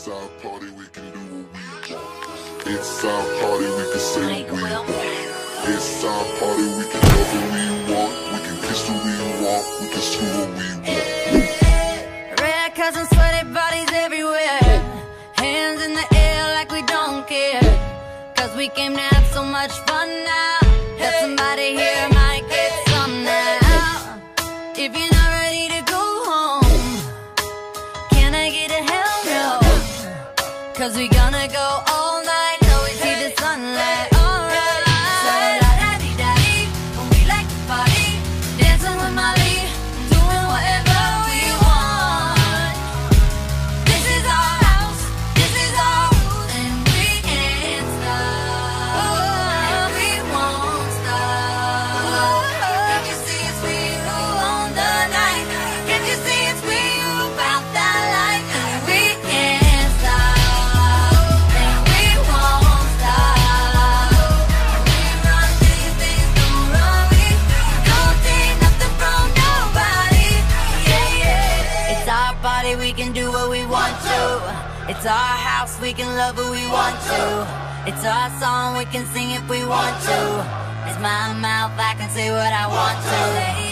our party, we can do what we want. It's our party, we can say what we want. It's our party, we can love who we want. We can kiss who we want. We can screw what we want. Red cups and sweaty bodies everywhere. Hands in the air like we don't care. Cause we came to have so much fun now. That somebody here might get some now. If you're not ready to go home, can I get a hell no? Cause we gonna go all night till we see the sunlight. Alright. So la-da-dee-da-dee, when we like to party, dancing with Molly, doing whatever we want. This is our house, this is our rules, and we can't stop. We won't stop. Can't you see it's we who own the night? Can't you see it's we who found that light? And we can't stop, and we won't stop. We run these things, don't run we. Don't take nothing from nobody. Yeah, yeah. It's our party, we can do what we want to. It's our house, we can love who we want to. It's our song, we can sing if we want to. It's my mouth, I can say what I want to.